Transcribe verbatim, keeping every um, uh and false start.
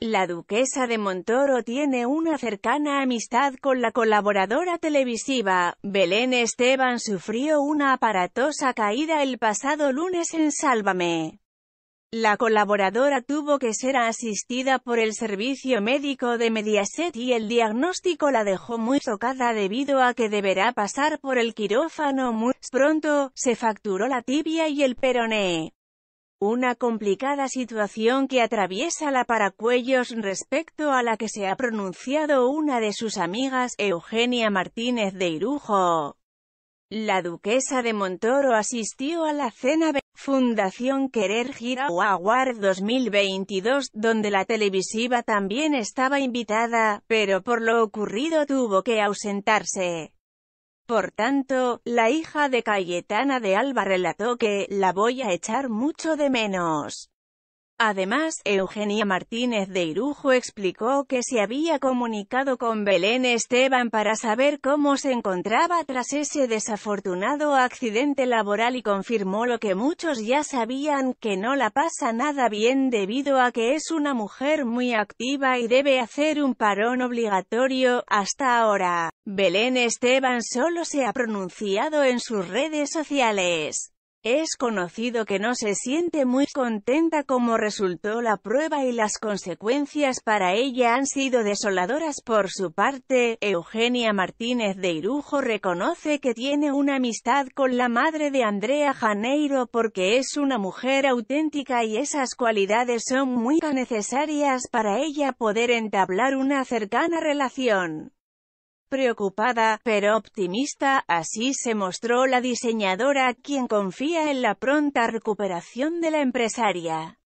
La duquesa de Montoro tiene una cercana amistad con la colaboradora televisiva. Belén Esteban sufrió una aparatosa caída el pasado lunes en Sálvame. La colaboradora tuvo que ser asistida por el servicio médico de Mediaset y el diagnóstico la dejó muy tocada debido a que deberá pasar por el quirófano muy pronto. Se fracturó la tibia y el peroné. Una complicada situación que atraviesa la Paracuellos, respecto a la que se ha pronunciado una de sus amigas, Eugenia Martínez de Irujo. La duquesa de Montoro asistió a la cena de Fundación Querer Hero Award dos mil veintidós, donde la televisiva también estaba invitada, pero por lo ocurrido tuvo que ausentarse. Por tanto, la hija de Cayetana de Alba relató que «la voy a echar mucho de menos». Además, Eugenia Martínez de Irujo explicó que se había comunicado con Belén Esteban para saber cómo se encontraba tras ese desafortunado accidente laboral y confirmó lo que muchos ya sabían, que no la pasa nada bien debido a que es una mujer muy activa y debe hacer un parón obligatorio. Hasta ahora, Belén Esteban solo se ha pronunciado en sus redes sociales. Es conocido que no se siente muy contenta como resultó la prueba y las consecuencias para ella han sido desoladoras. Por su parte, Eugenia Martínez de Irujo reconoce que tiene una amistad con la madre de Andrea Janeiro porque es una mujer auténtica y esas cualidades son muy necesarias para ella poder entablar una cercana relación. Preocupada, pero optimista, así se mostró la diseñadora, quien confía en la pronta recuperación de la empresaria.